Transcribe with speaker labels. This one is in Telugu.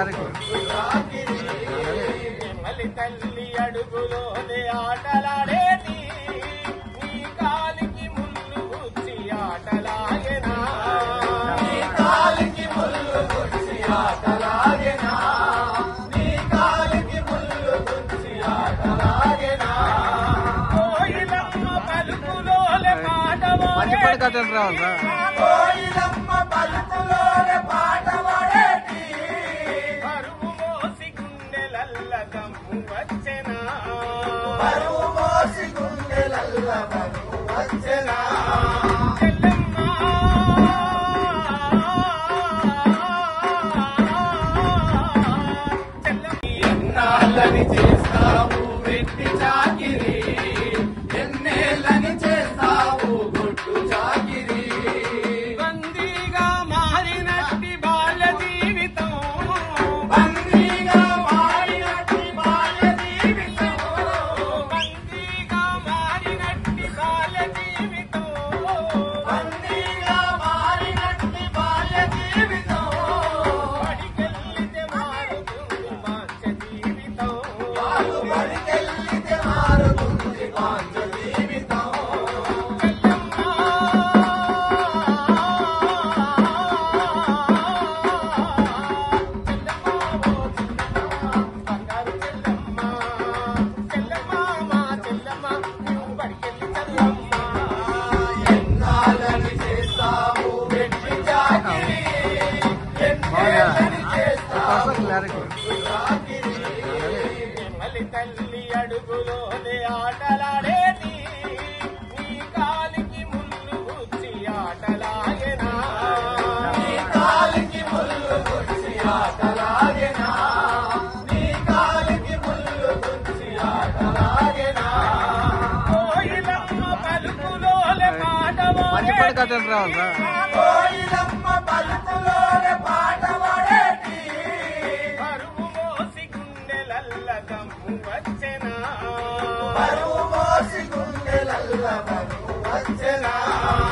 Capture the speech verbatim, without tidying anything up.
Speaker 1: తల్లి అడుగులోనే ఆటలాడేది నీ కాలికి ముళ్ళు గుచ్చి ఆటలాగేనా నీ కాలికి ముళ్ళు గుచ్చి ఆటలాగేనా నీ కాలికి ముళ్ళు గుచ్చి ఆటలాగేనా కోయిలమ్మ పలుకులోనే పాటవాడే కోయిలమ్మ పలుకులోనే పాటవాడేటి పరువు మోసి గుండెలల్ల కమ్ము వచ్చెనా పరువు మోసి గుండెలల్ల కమ్ము వచ్చెనా చెల్లెమ్మ చెల్లెమ్మ ఎన్నాళ్ళని చేస్తావు వెట్టి చాకిరి ఎన్నేళ్ళని చేస్తావు గుట్టు చాకిరి బందీగా మారినట్టి బాల్య జీవితం బందీగా మారినట్టి బాల్య జీవితం బందీగా మారినట్టి బాల్య జీవితం బందీగా మారినట్టి బాల్య జీవితం బడికెళ్ళితే మారుతుంది బాంచ జీవితం బడికెళ్ళితే మారుతుంది బాంచ జీవితం ఎన్నాళ్ళని చేస్తావు వెట్టి చాకిరి ఎన్నేళ్ళని చేస్తావు చాకిరి మలి తల్లి అడుగులోనే ఆటలాడేది నీ కాలికి ముళ్ళు గుచ్చి ఆటలాగేనా నీ కాలికి ముళ్ళు గుచ్చి ఆటలాగేనా నీ కాలికి ముళ్ళు గుచ్చి ఆటలాగేనా కోయిలమ్మ పలుకులోనే పాటవాడే కోయిలమ్మ పలుకులోనే పాటవాడేటి పరువు మోసి గుండెలల్ల కమ్ము వచ్చెనా పరువు మోసి గుండెలల్ల కమ్ము వచ్చెనా